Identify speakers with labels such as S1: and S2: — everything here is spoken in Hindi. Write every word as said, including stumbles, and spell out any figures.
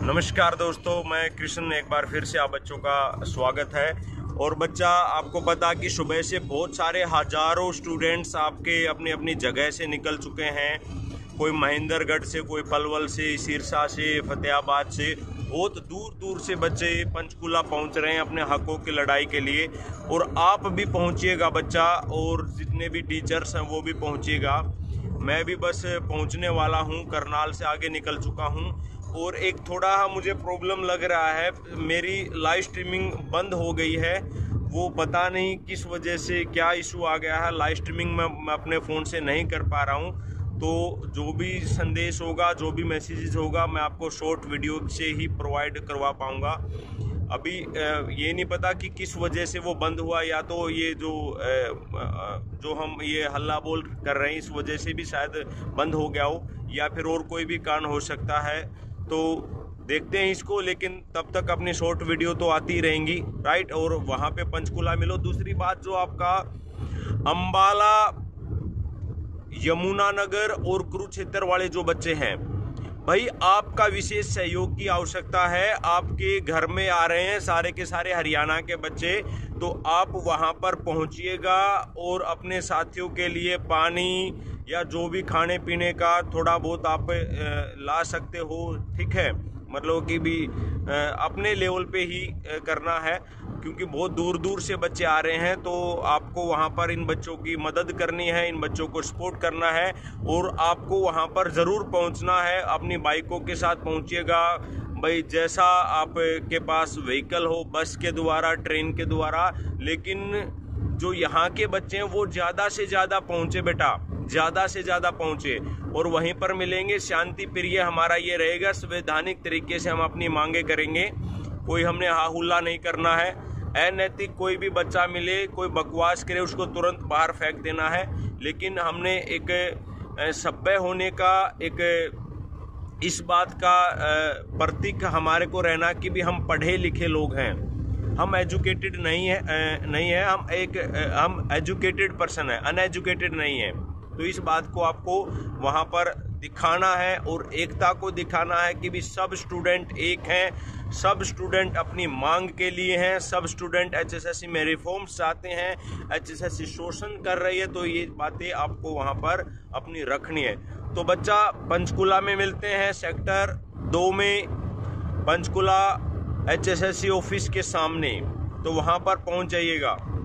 S1: नमस्कार दोस्तों, मैं कृष्ण एक बार फिर से आप बच्चों का स्वागत है। और बच्चा, आपको पता कि सुबह से बहुत सारे हजारों स्टूडेंट्स आपके अपनी अपनी जगह से निकल चुके हैं। कोई महेंद्रगढ़ से, कोई पलवल से, सिरसा से, फतेहाबाद से, बहुत दूर दूर से बच्चे पंचकुला पहुंच रहे हैं अपने हकों की लड़ाई के लिए। और आप भी पहुंचिएगा बच्चा, और जितने भी टीचर्स हैं वो भी पहुंचिएगा। मैं भी बस पहुंचने वाला हूं, करनाल से आगे निकल चुका हूं। और एक थोड़ा मुझे प्रॉब्लम लग रहा है, मेरी लाइव स्ट्रीमिंग बंद हो गई है। वो पता नहीं किस वजह से, क्या इशू आ गया है। लाइव स्ट्रीमिंग मैं, मैं अपने फ़ोन से नहीं कर पा रहा हूँ। तो जो भी संदेश होगा, जो भी मैसेजेस होगा, मैं आपको शॉर्ट वीडियो से ही प्रोवाइड करवा पाऊँगा। अभी ये नहीं पता कि किस वजह से वो बंद हुआ, या तो ये जो जो हम ये हल्ला बोल कर रहे हैं इस वजह से भी शायद बंद हो गया हो, या फिर और कोई भी कारण हो सकता है। तो देखते हैं इसको, लेकिन तब तक अपनी शॉर्ट वीडियो तो आती रहेंगी, राइट। और वहाँ पे पंचकुला मिलो। दूसरी बात, जो आपका अंबाला, यमुनानगर और कुरुक्षेत्र वाले जो बच्चे हैं, भाई आपका विशेष सहयोग की आवश्यकता है। आपके घर में आ रहे हैं सारे के सारे हरियाणा के बच्चे, तो आप वहां पर पहुंचिएगा और अपने साथियों के लिए पानी या जो भी खाने पीने का थोड़ा बहुत आप ला सकते हो, ठीक है। मतलब कि भी अपने लेवल पे ही करना है, क्योंकि बहुत दूर दूर से बच्चे आ रहे हैं। तो आपको वहाँ पर इन बच्चों की मदद करनी है, इन बच्चों को सपोर्ट करना है, और आपको वहाँ पर ज़रूर पहुँचना है। अपनी बाइकों के साथ पहुँचिएगा भाई, जैसा आपके पास व्हीकल हो, बस के द्वारा, ट्रेन के द्वारा। लेकिन जो यहाँ के बच्चे हैं वो ज़्यादा से ज़्यादा पहुँचे बेटा, ज़्यादा से ज़्यादा पहुँचे। और वहीं पर मिलेंगे। शांति प्रिय हमारा ये रहेगा, संवैधानिक तरीके से हम अपनी मांगे करेंगे। कोई हमने हाहुल्ला नहीं करना है। अनैतिक कोई भी बच्चा मिले, कोई बकवास करे, उसको तुरंत बाहर फेंक देना है। लेकिन हमने एक सभ्य होने का, एक इस बात का प्रतीक हमारे को रहना कि भी हम पढ़े लिखे लोग हैं, हम एजुकेटेड नहीं है नहीं है हम एक हम एजुकेटेड पर्सन है, अनएजुकेटेड नहीं है। तो इस बात को आपको वहाँ पर दिखाना है, और एकता को दिखाना है कि भी सब स्टूडेंट एक हैं, सब स्टूडेंट अपनी मांग के लिए हैं, सब स्टूडेंट एचएसएससी में रिफॉर्म्स चाहते हैं, एचएसएससी शोषण कर रही है। तो ये बातें आपको वहाँ पर अपनी रखनी है। तो बच्चा, पंचकुला में मिलते हैं, सेक्टर दो में, पंचकुला एचएसएससी ऑफिस के सामने। तो वहाँ पर पहुँच जाइएगा।